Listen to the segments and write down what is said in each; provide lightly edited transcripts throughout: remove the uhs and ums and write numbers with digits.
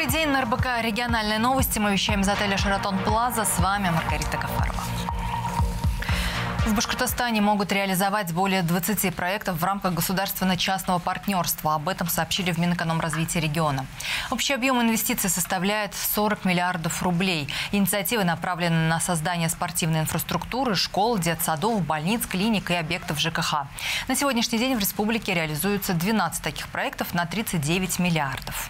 Добрый день, на РБК «Региональные новости». Мы вещаем из отеля «Шератон Плаза». С вами Маргарита Гафарова. В Башкортостане могут реализовать более 20 проектов в рамках государственно-частного партнерства. Об этом сообщили в Минэкономразвития региона. Общий объем инвестиций составляет 40 миллиардов рублей. Инициативы направлены на создание спортивной инфраструктуры, школ, детсадов, больниц, клиник и объектов ЖКХ. На сегодняшний день в республике реализуются 12 таких проектов на 39 миллиардов.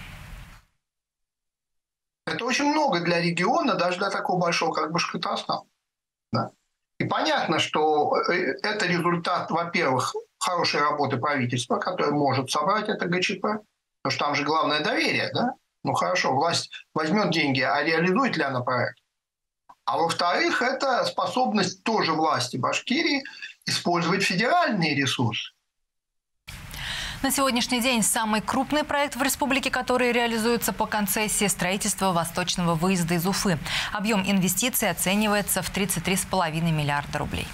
Это очень много для региона, даже для такого большого, как Башкортостан. Да. И понятно, что это результат, во-первых, хорошей работы правительства, которое может собрать это ГЧП, потому что там же главное доверие, да? Ну хорошо, власть возьмет деньги, а реализует ли она проект? А во-вторых, это способность тоже власти Башкирии использовать федеральные ресурсы. На сегодняшний день самый крупный проект в республике, который реализуется по концессии, строительство восточного выезда из Уфы. Объем инвестиций оценивается в 33,5 миллиарда рублей.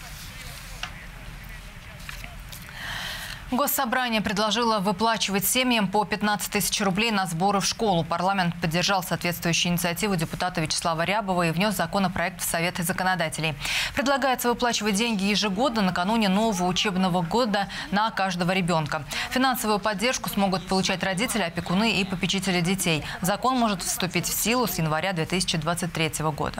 Госсобрание предложило выплачивать семьям по 15 тысяч рублей на сборы в школу. Парламент поддержал соответствующую инициативу депутата Вячеслава Рябова и внес законопроект в Совет законодателей. Предлагается выплачивать деньги ежегодно накануне нового учебного года на каждого ребенка. Финансовую поддержку смогут получать родители, опекуны и попечители детей. Закон может вступить в силу с января 2023 года.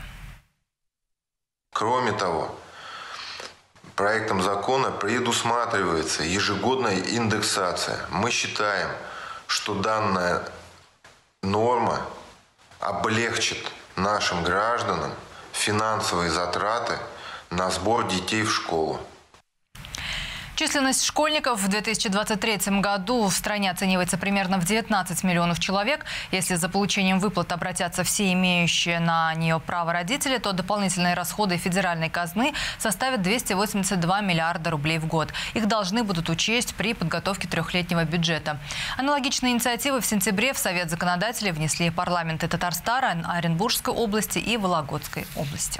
Кроме того, проектом закона предусматривается ежегодная индексация. Мы считаем, что данная норма облегчит нашим гражданам финансовые затраты на сбор детей в школу. Численность школьников в 2023 году в стране оценивается примерно в 19 миллионов человек. Если за получением выплат обратятся все имеющие на нее право родители, то дополнительные расходы федеральной казны составят 282 миллиарда рублей в год. Их должны будут учесть при подготовке трехлетнего бюджета. Аналогичные инициативы в сентябре в Совет законодателей внесли парламенты Татарстана, Оренбургской области и Вологодской области.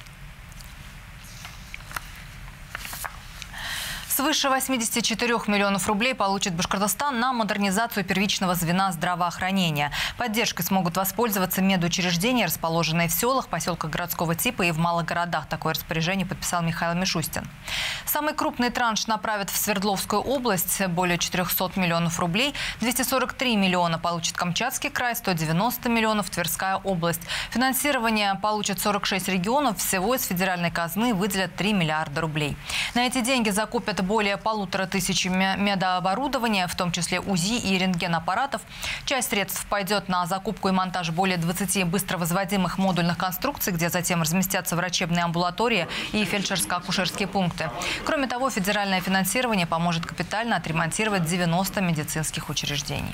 Свыше 84 миллионов рублей получит Башкортостан на модернизацию первичного звена здравоохранения. Поддержкой смогут воспользоваться медучреждения, расположенные в селах, поселках городского типа и в малых городах. Такое распоряжение подписал Михаил Мишустин. Самый крупный транш направят в Свердловскую область, более 400 миллионов рублей. 243 миллиона получит Камчатский край, 190 миллионов Тверская область. Финансирование получат 46 регионов. Всего из федеральной казны выделят 3 миллиарда рублей. На эти деньги закупят более 1500 медоборудования, в том числе УЗИ и рентгенаппаратов. Часть средств пойдет на закупку и монтаж более 20 быстровозводимых модульных конструкций, где затем разместятся врачебные амбулатории и фельдшерско-акушерские пункты. Кроме того, федеральное финансирование поможет капитально отремонтировать 90 медицинских учреждений.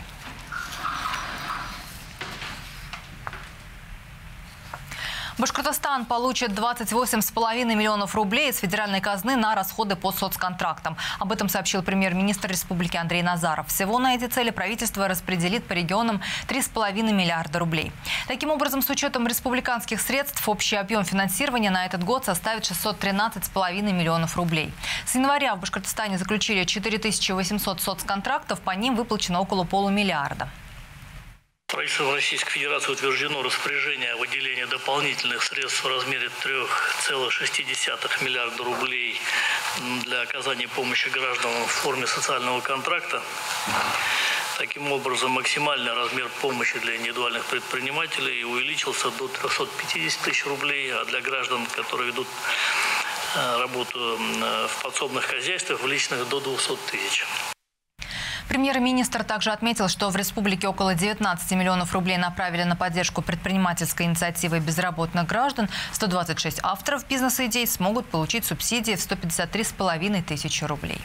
Башкортостан получит 28,5 миллионов рублей из федеральной казны на расходы по соцконтрактам. Об этом сообщил премьер-министр республики Андрей Назаров. Всего на эти цели правительство распределит по регионам 3,5 миллиарда рублей. Таким образом, с учетом республиканских средств, общий объем финансирования на этот год составит 613,5 миллионов рублей. С января в Башкортостане заключили 4800 соцконтрактов, по ним выплачено около полумиллиарда. Правительством Российской Федерации утверждено распоряжение о выделении дополнительных средств в размере 3,6 миллиарда рублей для оказания помощи гражданам в форме социального контракта. Таким образом, максимальный размер помощи для индивидуальных предпринимателей увеличился до 350 тысяч рублей, а для граждан, которые ведут работу в подсобных хозяйствах, в личных до 200 тысяч. Премьер-министр также отметил, что в республике около 19 миллионов рублей направили на поддержку предпринимательской инициативы безработных граждан. 126 авторов бизнес-идей смогут получить субсидии в 153,5 тысячи рублей.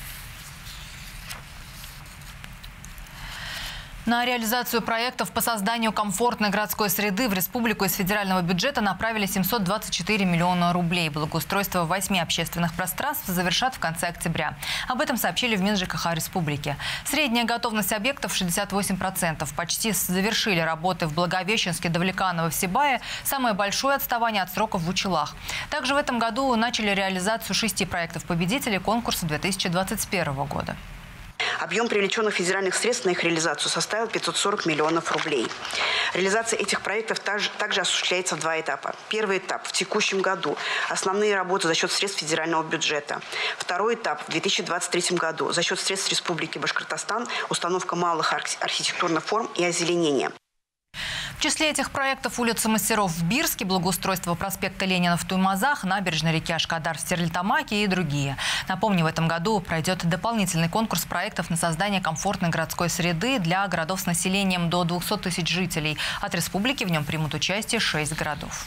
На реализацию проектов по созданию комфортной городской среды в республику из федерального бюджета направили 724 миллиона рублей. Благоустройство 8 общественных пространств завершат в конце октября. Об этом сообщили в МинЖКХ республики. Средняя готовность объектов 68%. Почти завершили работы в Благовещенске, Давлеканово, в Сибае. Самое большое отставание от сроков в Учелах. Также в этом году начали реализацию 6 проектов победителей конкурса 2021 года. Объем привлеченных федеральных средств на их реализацию составил 540 миллионов рублей. Реализация этих проектов также осуществляется в два этапа. Первый этап – в текущем году. Основные работы за счет средств федерального бюджета. Второй этап – в 2023 году. За счет средств Республики Башкортостан установка малых архитектурных форм и озеленение. В числе этих проектов улица Мастеров в Бирске, благоустройство проспекта Ленина в Туймазах, набережной реки Ашкадар в Стерлитамаке и другие. Напомню, в этом году пройдет дополнительный конкурс проектов на создание комфортной городской среды для городов с населением до 200 тысяч жителей. От республики в нем примут участие 6 городов.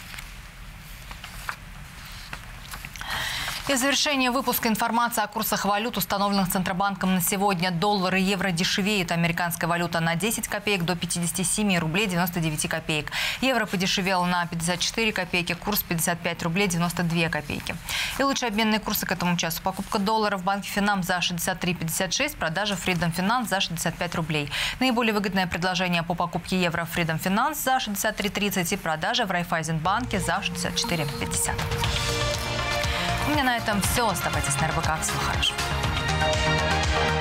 И в завершение выпуска информация о курсах валют, установленных Центробанком на сегодня. Доллар и евро дешевеют. Американская валюта на 10 копеек до 57 рублей 99 копеек. Евро подешевел на 54 копейки, курс 55 рублей 92 копейки. И лучшие обменные курсы к этому часу. Покупка доллара в банке Финам за 63,56, продажа Freedom Finance за 65 рублей. Наиболее выгодное предложение по покупке евро в Freedom Finance за 63,30 и продажа в Райфайзенбанке за 64,50. У меня на этом все. Оставайтесь на РБК. Всего хорошего.